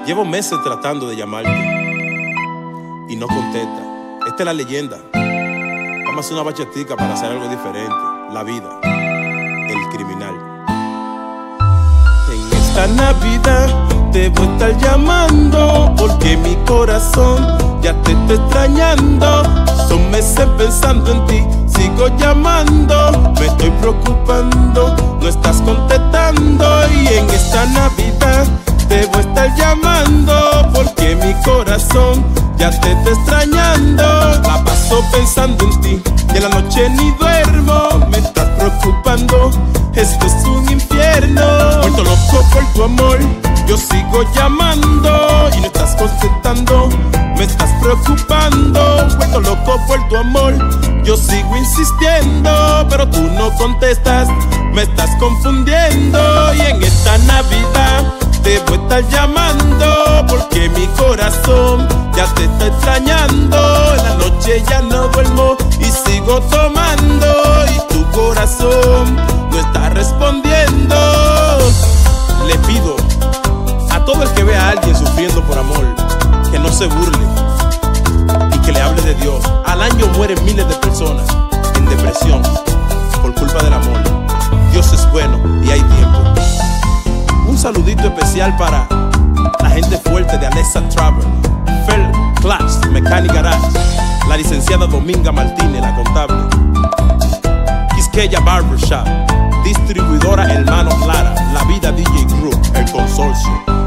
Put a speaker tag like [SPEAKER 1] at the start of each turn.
[SPEAKER 1] Llevo meses tratando de llamarte y no contesta. Esta es la leyenda. Vamos a hacer una bachatica para hacer algo diferente. La vida, el criminal. En esta Navidad te voy a estar llamando porque mi corazón ya te está extrañando. Son meses pensando en ti, sigo llamando. Me estoy preocupando, no estás contestando. Y en esta Navidad te voy a estar llamando porque mi corazón ya te está extrañando. La paso pensando en ti y en la noche ni duermo. Me estás preocupando, esto es un infierno. Vuelto loco por tu amor, yo sigo llamando y no estás contestando. Me estás preocupando, vuelto loco por tu amor. Yo sigo insistiendo, pero tú no contestas. Me estás confundiendo y en esta Navidad te voy a estar llamando porque mi corazón ya te está extrañando. En la noche ya no duermo y sigo tomando y tu corazón no está respondiendo. Le pido a todo el que vea a alguien sufriendo por amor que no se burle y que le hable de Dios. Al año mueren miles de personas en depresión por culpa del amor. Dios es bueno y hay tiempo. Un saludito especial para la gente fuerte de Alexa Travel, Fair Class Mechanic Garage, la licenciada Dominga Martínez, la contable, Quisqueya Barbershop, distribuidora Hermanos Lara, La Vida DJ Group, el consorcio.